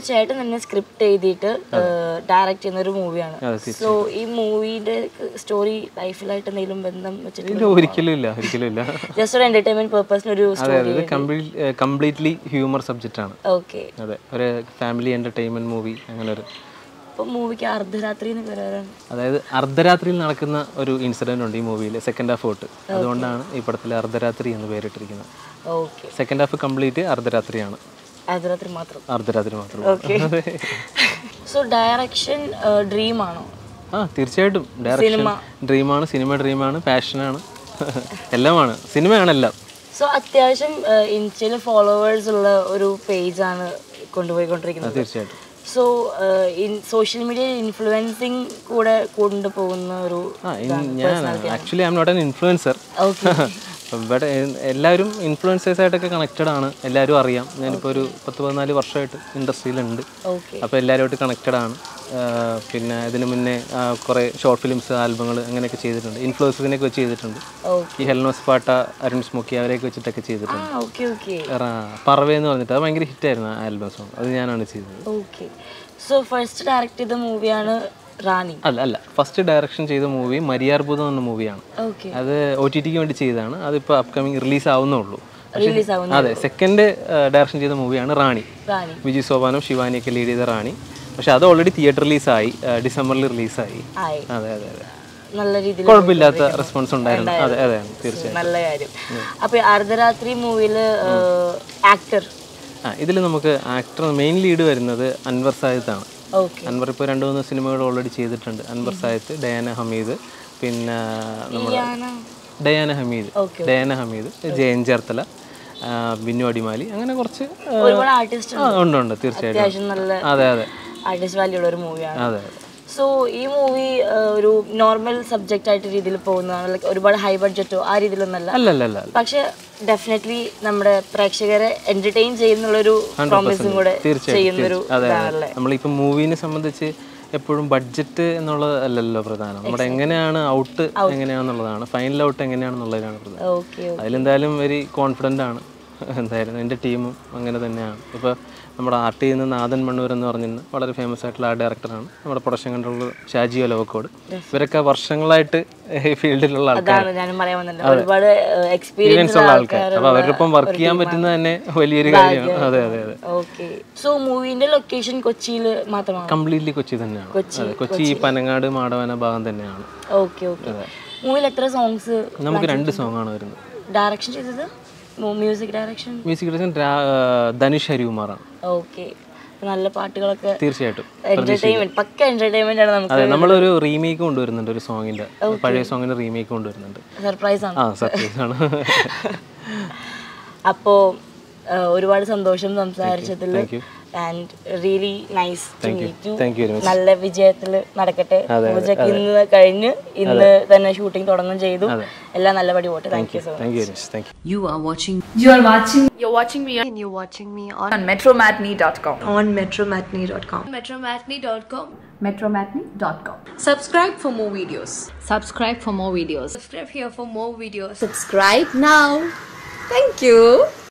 ചേട്ടൻ തന്നെ സ്ക്രിപ്റ്റ് എഴുതിയിട്ട് ഡയറക്റ്റ് ചെയ്യുന്ന ഒരു മൂവിയാണ്. സോ ഈ മൂവിയുടെ സ്റ്റോറി ലൈഫിലായിട്ട് എന്തെങ്കിലും ബന്ധം വെച്ചിട്ട്? ഒരിക്കലും ഇല്ല. ജസ്റ്റ് ഒരു എന്റർടൈൻമെന്റ് പർപ്പസിന് ഒരു സ്റ്റോറി. കംപ്ലീറ്റ്ലി ഹ്യൂമർ സബ്ജക്റ്റ് ആണ്. ഓക്കെ. അതെ, ഒരു ഫാമിലി എന്റർടൈൻമെന്റ് മൂവി അങ്ങനെ ഒരു. അപ്പോൾ മൂവിക്ക് അർദ്ധരാത്രി എന്ന് പറയാൻ, അതായത് അർദ്ധരാത്രിയിൽ നടക്കുന്ന ഒരു ഇൻസിഡന്റ് ഉണ്ട് ഈ മൂവിയിൽ, സെക്കൻഡ് ഹാഫ് തൊട്ട്. അതുകൊണ്ടാണ് ഈ പടത്തിൽ അർദ്ധരാത്രി എന്ന് പേരിട്ടിരിക്കുന്നത്. ഓക്കെ. സെക്കൻഡ് ഹാഫ് കംപ്ലീറ്റ് അർദ്ധരാത്രിയാണ്. അർദ്ധരാത്രി മാത്രം. ഓക്കെ. സോ ഡയറക്ഷൻ ഡ്രീം ആണോ? തീർച്ചയായിട്ടും ഡയറക്ഷൻ ഡ്രീമാണ്, സിനിമ ഡ്രീമാണ്, പാഷനാണ്, എല്ലാമാണ്, സിനിമയാണ് എല്ലാം. സോ അത്യാവശ്യം ഇൻസ്റ്റയിൽ ഫോളോവേഴ്സ് ഉള്ള ഒരു പേജാണ് കൊണ്ടുപോയിക്കൊണ്ടിരിക്കുന്നത്. തീർച്ചയായിട്ടും. സോ സോഷ്യൽ മീഡിയ ഇൻഫ്ലുവൻസിങ് കൂടെ കൊണ്ടുപോകുന്ന ഒരു actually I am not an influencer. ഇവിടെ എല്ലാവരും ഇൻഫ്ലുവൻസേഴ്സ് ആയിട്ടൊക്കെ കണക്റ്റഡ് ആണ്, എല്ലാവരും അറിയാം. ഞാനിപ്പോൾ ഒരു 10-14 വർഷമായിട്ട് ഇൻഡസ്ട്രിയിലുണ്ട്. അപ്പോൾ എല്ലാവരുമായിട്ട് കണക്റ്റഡ് ആണ്. പിന്നെ ഇതിന് മുന്നേ കുറേ ഷോർട്ട് ഫിലിംസ്, ആൽബങ്ങൾ അങ്ങനെയൊക്കെ ചെയ്തിട്ടുണ്ട്. ഇൻഫ്ലുവൻസേഴ്സിനെയൊക്കെ വെച്ച് ചെയ്തിട്ടുണ്ട്. ഈ ഹെൽനോസ് പാട്ട, അരുൺ സ്മോക്കി അവരെയൊക്കെ വെച്ചിട്ടൊക്കെ ചെയ്തിട്ടുണ്ട്. പറവേ എന്ന് പറഞ്ഞിട്ട് അത് ഭയങ്കര ഹിറ്റായിരുന്നു ആ ആൽബം സോങ്. അത് ഞാനാണ് ചെയ്തത്. സോ ഫസ്റ്റ് ഡയറക്റ്റ് ചെയ്ത മൂവിയാണ് റാണി? അല്ല, ഫസ്റ്റ് ഡയറക്ഷൻ ചെയ്ത മൂവി മരിയാർഭൂതം എന്ന മൂവിയാണ്. അത് OTT വേണ്ടി ചെയ്തതാണ്. അതിപ്പോൾ അപ്കമിങ് റിലീസ് ആവുന്നേ ഉള്ളൂ. അതെ, സെക്കൻഡ് ഡയറക്ഷൻ ചെയ്ത മൂവിയാണ് റാണി. വിജയ് സോപാനും ശിവാനിയൊക്കെ ലീഡ് ചെയ്ത റാണി. പക്ഷെ അത് ഓൾറെഡി തിയേറ്റർ റിലീസായി, ഡിസംബറിൽ റിലീസായി. അതെ, നല്ല രീതിയിൽ കുഴപ്പമില്ലാത്ത റെസ്പോൺസ് ഉണ്ടായിരുന്നു. അതെ, തീർച്ചയായും നല്ല കാര്യം. അപ്പോൾ അർദ്ധരാത്രി മൂവിയിൽ ആക്ടർ, ഇതിൽ നമുക്ക് ആക്ടർ മെയിൻ ലീഡ് വരുന്നത് അൻവർ സായിദാണ്. അൻവർ ഇപ്പോൾ 2-3 സിനിമകൾ ഓൾറെഡി ചെയ്തിട്ടുണ്ട്. അൻവർ സായിദ്, ഡയാന ഹമീദ്, പിന്നെ നമ്മുടെ ഡയാന ഹമീദ്, ജയൻ ചേർത്തല, ബിന്നു അടിമാലി, അങ്ങനെ കുറച്ച് ഉണ്ട്. തീർച്ചയായിട്ടും. അതെ ആർട്ടിസ്റ്റ് വാല്യൂ ഉള്ള ഒരു മൂവിയാണ്. അതെ. സോ ഈ മൂവി ഒരു നോർമൽ സബ്ജക്റ്റ് ആയിട്ട് രീതിയിൽ പോകുന്നതാണ്, ലൈക്ക് ഒരുപാട് ഹൈ ബഡ്ജറ്റോ ആ രീതിയിലൊന്നല്ല. പക്ഷെ ഡെഫിനറ്റ്ലി നമ്മുടെ പ്രേക്ഷകരെ എന്റർടൈൻ ചെയ്യുന്നുള്ളൊരു പ്രോമിസും കൂടെ ചെയ്യുന്നൊരു ഇതാണല്ലേ. നമ്മളിപ്പോൾ മൂവിനെ സംബന്ധിച്ച് എപ്പോഴും ബഡ്ജറ്റ് എന്നുള്ളതല്ലല്ലോ പ്രധാനം, നമ്മുടെ എങ്ങനെയാണ് ഔട്ട് എങ്ങനെയാണെന്നുള്ളതാണ്, ഫൈനൽ ഔട്ട് എങ്ങനെയാണെന്നുള്ളതാണ് പ്രധാനം. അതിലെന്തായാലും വെരി കോൺഫിഡൻ്റ് ആണ്. എന്തായാലും എൻ്റെ ടീമും അങ്ങനെ തന്നെയാണ്. ഇപ്പോൾ നമ്മുടെ ആർട്ടിൽ നിന്ന് നാഥൻ മണ്ണൂർ എന്ന് പറഞ്ഞിരുന്ന വളരെ ഫേമസ് ആയിട്ടുള്ള ആ ഡയറക്ടറാണ്. നമ്മുടെ പ്രൊഡക്ഷൻ കൺട്രോളർ ഷാജി ഒലവക്കോട്. ഇവരൊക്കെ വർഷങ്ങളായിട്ട് ഈ ഫീൽഡിലുള്ള ആൾക്കാരാണ്, ഒരുപാട് എക്സ്പീരിയൻസ് ഉള്ള ആൾക്കാർ. അപ്പോൾ അവരുടെ ഒപ്പം വർക്ക് ചെയ്യാൻ പറ്റുന്നത് തന്നെ വലിയൊരു കാര്യമാണ്. അതെ. സോ മൂവിന്റെ ലൊക്കേഷൻ കൊച്ചിയിൽ മാത്രമാണ്? കംപ്ലീറ്റ്ലി കൊച്ചി തന്നെയാണ്. കൊച്ചി, പനങ്ങാട്, മാടവന ഭാഗം തന്നെയാണ്. മൂവിയിൽ എത്ര സോങ്സ്? നമുക്ക് 2 സോങ്ങാണ് വരുന്നത്. ഡയറക്ഷൻ ചെയ്തത്? മ്യൂസിക് ഡയറക്ഷൻ ധനുഷ് ഹരികുമാറാണ്. ഓക്കെ. നല്ല പാട്ടുകളൊക്കെ തീർച്ചയായിട്ടും പക്ക എന്റർടൈൻമെന്റ് ആണ്. നമുക്ക് അതെ, നമ്മളൊരു റീമേക്ക് കൊണ്ടുവരുന്നുണ്ട്, ഒരു സോങ്ങിന്റെ, പഴയ സോങ്ങിന്റെ റീമേക്ക് കൊണ്ടുവരുന്നുണ്ട്. സർപ്രൈസ് ആണ്. സർപ്രൈസ് ആണ്. അപ്പോൾ ഒരുപാട് സന്തോഷം സംസാരിച്ചതിൽ. And really nice to meet you. നല്ല വിജയത്തിൽ നടക്കട്ടെ. ഇന്ന് കഴിഞ്ഞ് ഇന്ന് തന്നെ ഷൂട്ടിംഗ് തുടങ്ങുകയും ചെയ്തു. എല്ലാം നല്ലപടി പോട്ടെ. Thank you so much. You're watching me on metromatney.com. metromatney.com. Subscribe for more videos. Subscribe for more videos. Subscribe here for more videos. Subscribe now. Thank you.